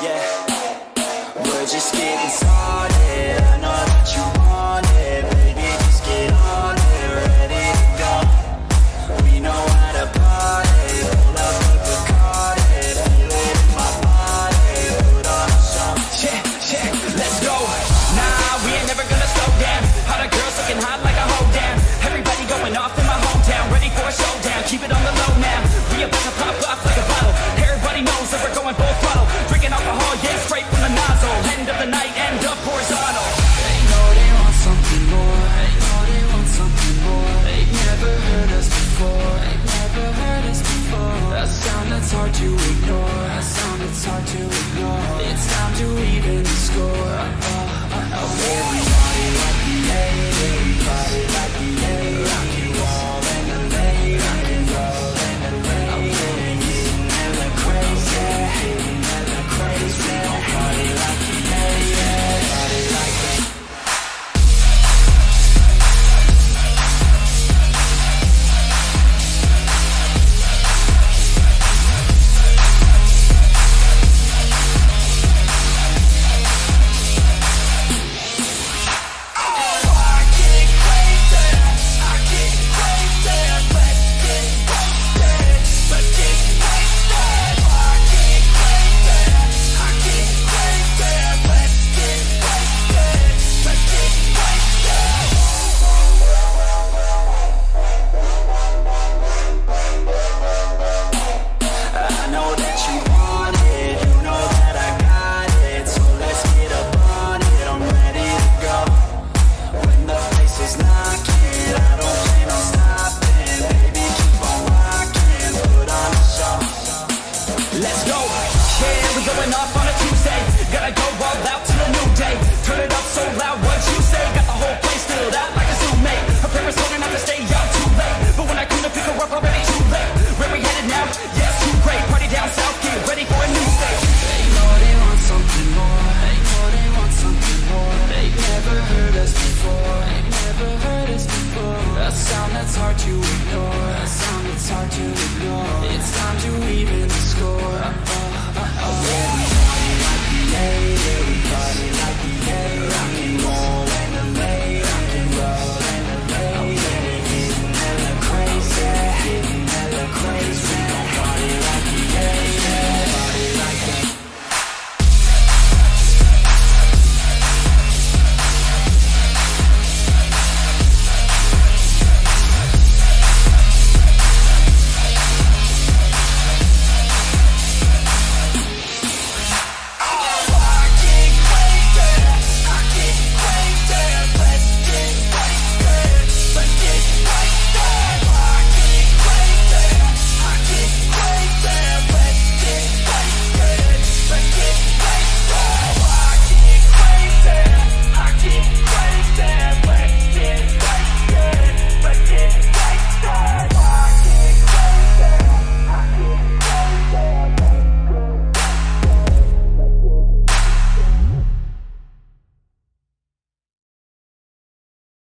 yeah. We're just getting started. I know that you want it, baby, just get on it, ready to go. We know how to party, pull up with the Bacardi, feel it in my body, put on a song. Yeah, let's go. Nah, we ain't never gonna slow down. All the girls looking hot like a hoe down. Everybody going off in my hometown, ready for a showdown. Keep it on the low now. We about to pop off like a bottle. Everybody knows that we're going full throttle. Drinking alcohol, yeah, straight from the nozzle. End of the night, end up horizontal. They know they want something more. They know they want something more. They've never heard us before. They've never heard us before. A sound that's hard to ignore. A sound that's hard to ignore. It's time to even the score. Everybody like the A. Everybody like the A. Rock you all in the lane. Rock and roll in the lane. I'm getting hella crazy. Getting hella crazy. Nobody like the A. Nobody like the A. Let's go, yeah, we going off on a Tuesday. Gotta